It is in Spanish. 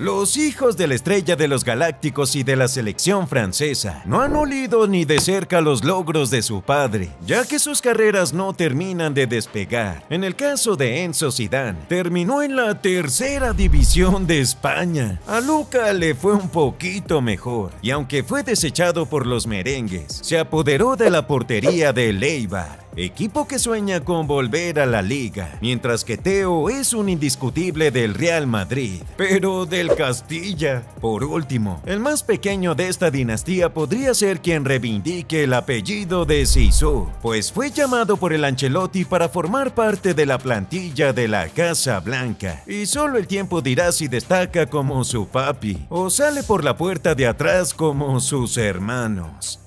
Los hijos de la estrella de los Galácticos y de la selección francesa no han olido ni de cerca los logros de su padre, ya que sus carreras no terminan de despegar. En el caso de Enzo Zidane, terminó en la tercera división de España. A Luca le fue un poquito mejor, y aunque fue desechado por los merengues, se apoderó de la portería del Eibar, equipo que sueña con volver a la liga, mientras que Teo es un indiscutible del Real Madrid, pero del Castilla. Por último, el más pequeño de esta dinastía podría ser quien reivindique el apellido de Zizou, pues fue llamado por el Ancelotti para formar parte de la plantilla de la Casa Blanca, y solo el tiempo dirá si destaca como su papi o sale por la puerta de atrás como sus hermanos.